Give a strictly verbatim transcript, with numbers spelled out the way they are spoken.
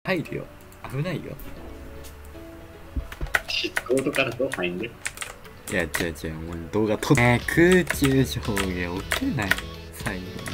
入るよ。危ないよ。 シッコードからどう入んね。 いや、違う違う、もう動画撮って、えー、空中上下起きない。最後。